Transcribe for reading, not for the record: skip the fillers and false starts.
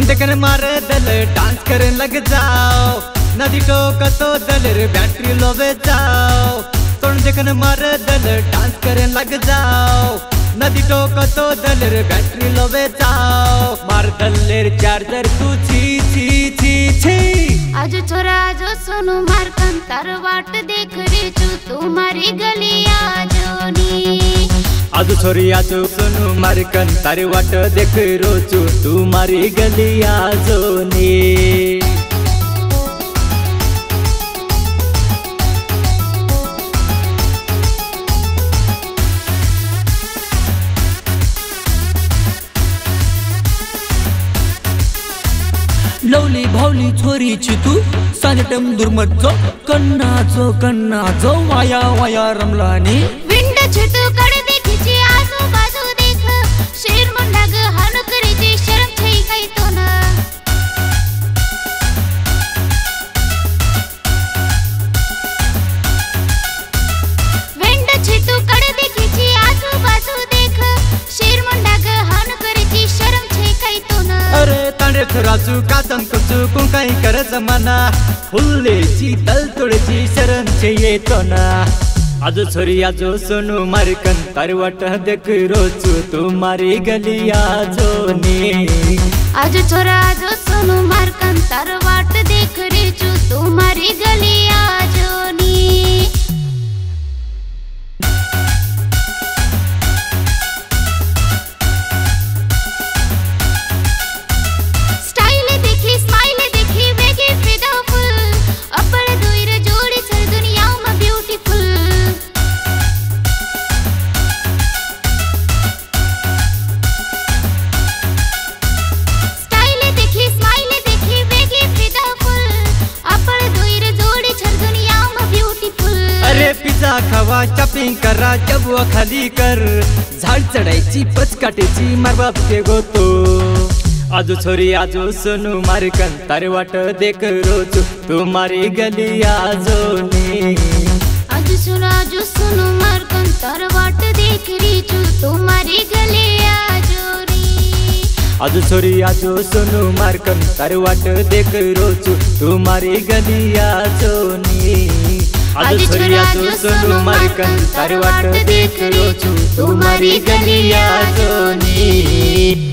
देखने मारे दल डांस करने लग जाओ, नदी टोक तो दल बैटरी लोवे जाओ। देखने मारे दल डांस करने लग जाओ, नदी टोक तो दल बैटरी लोवे जाओ। मार दल चार्जर तू छी छी छी छी। आज छोरा आज सुनो मार कंतर वाट देख रे चू तुम्हारी गलिया जोनी। आज छोरी आज सुनो मार कंतर वाट देख रोचू तुम्हारी गलिया जोनी। लवली भावली छोरी तू सानेटम दुर्मजो कन्नाचो वाया वाया रमलानी। विंड छितू कड़ देखी आजू बाजू देख शेर मुंडाग हानु करीची शर्म छई काही तो ना। विंड छितू कड़ देखी आजू बाजू देख शेर मुंडाग हानु करीची शर्म छई काही तो ना। अरे तांडे राजू कातम कुचू कुंकाई कर जमाना, फुल्लेची तल तोड़ची शरण चाहिए तो ना। आज छोरी आज सुनो मार कंतर वाट देख रोचू तुम्हारी गलिया जोनी। आज छोरा आज सुनो मार कंतर वाट देख रे चू तुम्हारी गलिया जोनी। पिझ्झा खावा शॉपिंग करा जब वो खाली कर, झाड चढायची पचकाटेची मार बाप के गोतो। आज छोरी आज सुनो मार कंतर वाट देख रोज तुम्हारी गलिया जोनी। आज सुनो मार कंतर वाट देख रीचू तुम्हारी गलिया जोनी। आज छोरी आज सुनो मार कंतर वाट देख रोज तुम्हारी गलिया जोनी। आज छोरी आज सुनो मार कंतर वाट देख रोचू तुम्हारी गलिया जोनी।